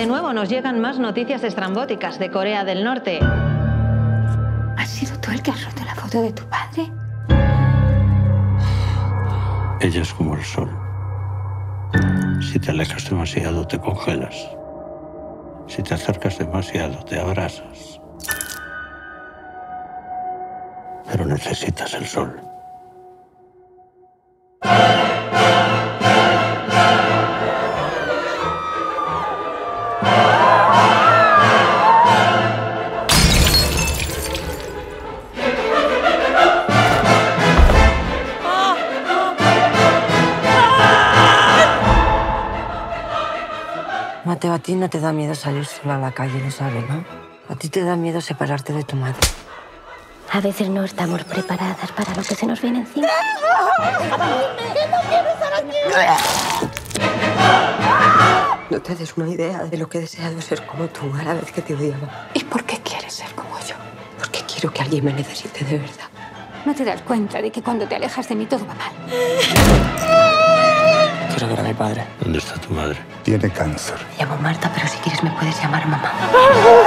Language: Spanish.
De nuevo nos llegan más noticias estrambóticas de Corea del Norte. ¿Has sido tú el que has roto la foto de tu padre? Ella es como el sol. Si te alejas demasiado, te congelas. Si te acercas demasiado, te abrasas. Pero necesitas el sol. Mateo, a ti no te da miedo salir sola a la calle, lo sabes, ¿no? A ti te da miedo separarte de tu madre. A veces no estamos preparadas para lo que se nos viene encima. No te des una idea de lo que he deseado ser como tú a la vez que te odiaba. ¿Y por qué quieres ser como yo? Porque quiero que alguien me necesite de verdad. ¿No te das cuenta de que cuando te alejas de mí todo va mal? Quiero ver a mi padre. ¿Dónde está tu madre? Tiene cáncer. Me llamo Marta, pero si quieres me puedes llamar mamá.